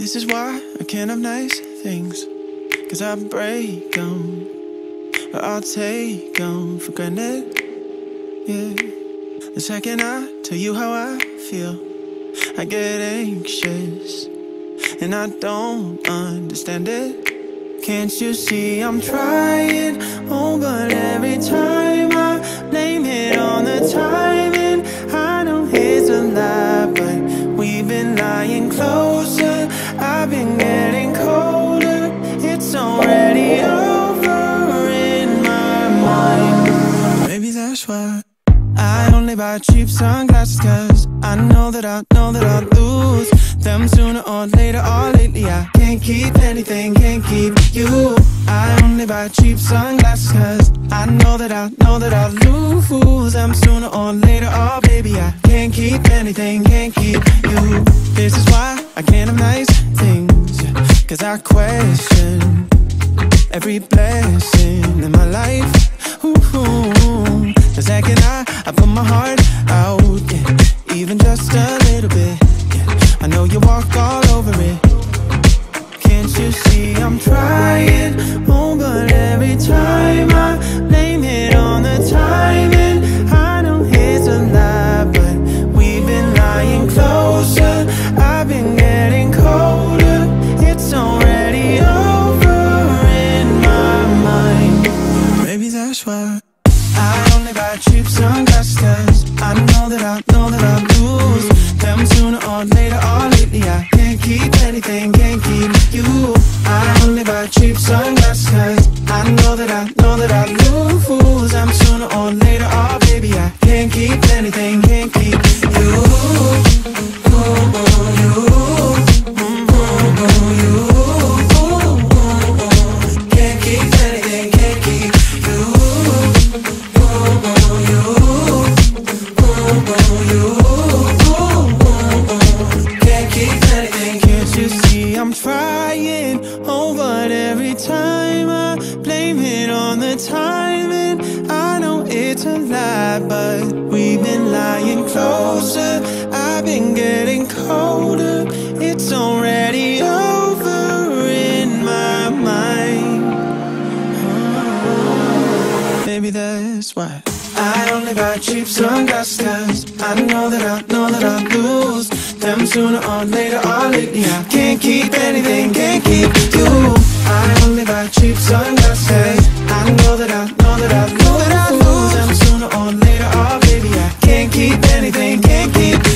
This is why I can't have nice things, 'cause I break them, or I'll take them for granted. Yeah. The second I tell you how I feel, I get anxious, and I don't understand it. Can't you see I'm trying? Oh, but every time I blame it on the timing. I know it's a lie, but we've been lying closer. I've been getting colder. It's already over in my mind. Maybe that's why I only buy cheap sunglasses, 'cause I know that I'll lose them sooner or later. Or lately I can't keep anything, can't keep you. I only buy cheap sunglasses, 'cause I know that I'll lose them sooner or later. Oh baby, I can't keep anything, can't keep you. This is why I can't have nice things, 'cause I question every blessing in my life. Ooh, the second I put my heart out, yeah, even just a little bit, yeah, I know you walk all over it. Can't you see I'm trying? Oh, but every time I blame it on the timing. I know it's a lie, but we've been lying closer. I've been getting colder. It's already over in my mind. Maybe that's why I only buy cheap sunglasses, 'cause I know that I'll lose them sooner or later. Or lately I can't keep anything, can't keep you. I only buy cheap sunglasses, 'cause I know that I'll lose them sooner or later. Oh baby, I can't keep anything, can't keep you. I'm trying, oh, but every time I blame it on the timing. I know it's a lie, but we've been lying closer. I've been getting colder. It's already over in my mind. Maybe that's why I only buy cheap sunglasses, 'cause I know that I'll lose them sooner or later. Or lately I can't keep anything, can't keep you. I only buy cheap sunglasses. I know that I'll lose them sooner or later. Oh baby, I can't keep anything, can't keep